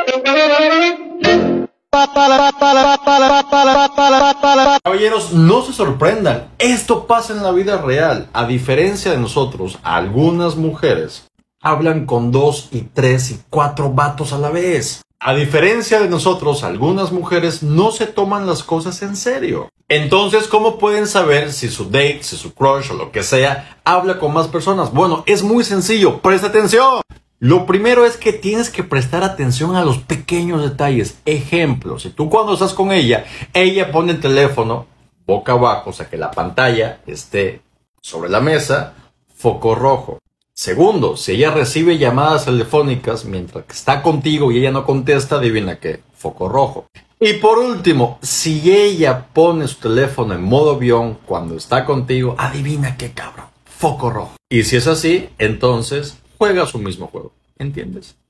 Caballeros, no se sorprendan, esto pasa en la vida real. A diferencia de nosotros, algunas mujeres hablan con 2 y 3 y 4 vatos a la vez. A diferencia de nosotros, algunas mujeres no se toman las cosas en serio. Entonces, ¿cómo pueden saber si su date, si su crush o lo que sea, habla con más personas? Bueno, es muy sencillo, presta atención. Lo primero es que tienes que prestar atención a los pequeños detalles. Ejemplo, si tú cuando estás con ella pone el teléfono boca abajo, o sea que la pantalla esté sobre la mesa, foco rojo. Segundo, si ella recibe llamadas telefónicas mientras que está contigo y ella no contesta, adivina qué, foco rojo. Y por último, si ella pone su teléfono en modo avión cuando está contigo, adivina qué, cabrón, foco rojo. Y si es así, entonces juega su mismo juego, ¿entiendes?